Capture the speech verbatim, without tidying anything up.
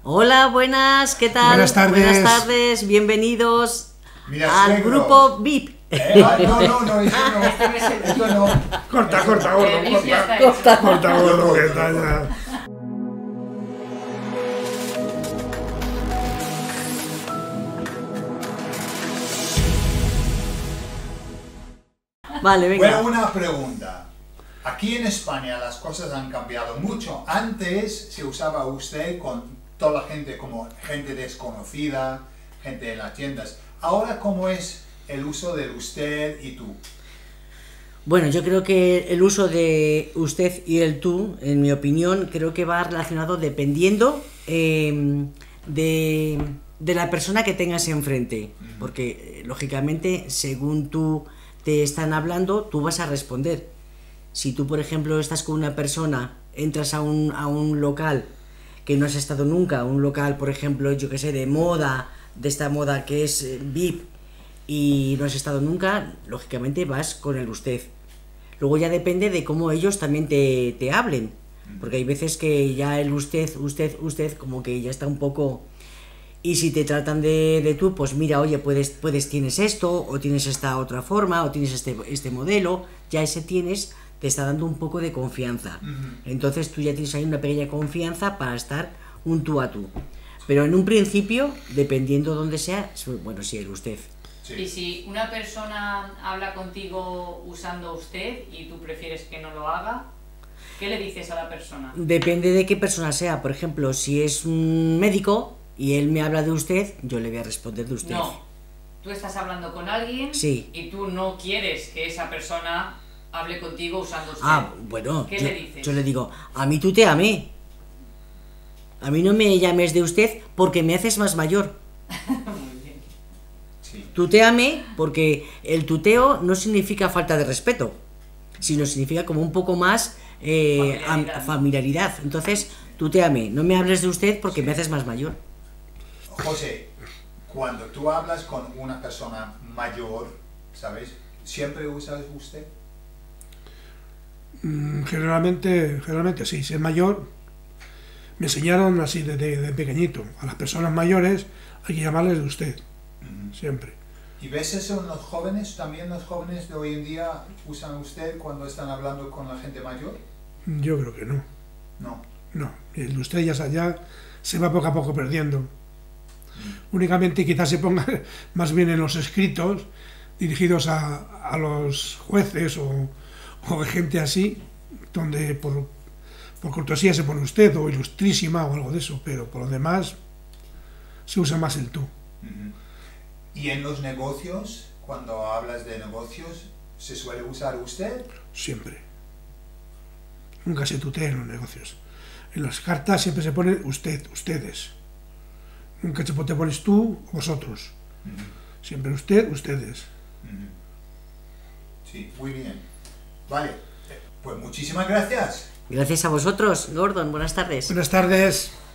Hola, buenas, ¿qué tal? Buenas tardes. Buenas tardes, bienvenidos Mira, al suegro. grupo V I P. Eh, ah, no, no, no, eso no, eso no. Corta, corta, gordo, El vicio corta, está corta, hecho. corta, gordo, que está ya. Vale, venga. Bueno, una pregunta. Aquí en España las cosas han cambiado mucho. Antes se usaba usted con toda la gente como gente desconocida, gente en las tiendas. Ahora, ¿cómo es el uso del usted y tú? Bueno, yo creo que el uso de usted y el tú, en mi opinión, creo que va relacionado dependiendo eh, de, de la persona que tengas enfrente. Porque, eh, lógicamente, según tú te están hablando, tú vas a responder. Si tú, por ejemplo, estás con una persona, entras a un, a un local que no has estado nunca, un local, por ejemplo, yo que sé, de moda, de esta moda que es eh, V I P, y no has estado nunca, lógicamente vas con el usted. Luego ya depende de cómo ellos también te, te hablen, porque hay veces que ya el usted, usted, usted, como que ya está un poco... Y si te tratan de, de tú, pues mira, oye, puedes, puedes, tienes esto, o tienes esta otra forma, o tienes este, este modelo, ya ese tienes, te está dando un poco de confianza. Uh-huh. Entonces tú ya tienes ahí una pequeña confianza para estar un tú a tú. Pero en un principio, dependiendo dónde sea, bueno, sí, el usted. Sí. Y si una persona habla contigo usando usted y tú prefieres que no lo haga, ¿qué le dices a la persona? Depende de qué persona sea. Por ejemplo, si es un médico y él me habla de usted, yo le voy a responder de usted. No, tú estás hablando con alguien sí. y tú no quieres que esa persona hable contigo usando usted. Ah, bueno, ¿Qué yo, le dices? Yo le digo, a mí tú te amé. A mí no me llames de usted porque me haces más mayor. Muy bien. Sí. Tuteame porque el tuteo no significa falta de respeto, sino significa como un poco más eh, familiaridad. Am, familiaridad. Entonces, tuteame, no me hables de usted porque sí. me haces más mayor. José, cuando tú hablas con una persona mayor, ¿sabes? ¿Siempre usas usted? Mm, generalmente, generalmente sí, si es mayor, me enseñaron así desde de, de pequeñito. A las personas mayores hay que llamarles de usted, uh-huh. siempre. ¿Y ves eso en los jóvenes? ¿También los jóvenes de hoy en día usan usted cuando están hablando con la gente mayor? Yo creo que no. No. No, el de usted ya, ya se va poco a poco perdiendo. Mm. Únicamente quizás se ponga más bien en los escritos dirigidos a, a los jueces o, o gente así, donde por, por cortesía se pone usted o ilustrísima o algo de eso, pero por lo demás se usa más el tú. Uh-huh. ¿Y en los negocios, cuando hablas de negocios, se suele usar usted? Siempre. Nunca se tutea en los negocios. En las cartas siempre se pone usted, ustedes. Nunca te pones tú o vosotros. Uh-huh. Siempre usted, ustedes. Uh-huh. Sí, muy bien. Vale, pues muchísimas gracias. Gracias a vosotros, Gordon. Buenas tardes. Buenas tardes.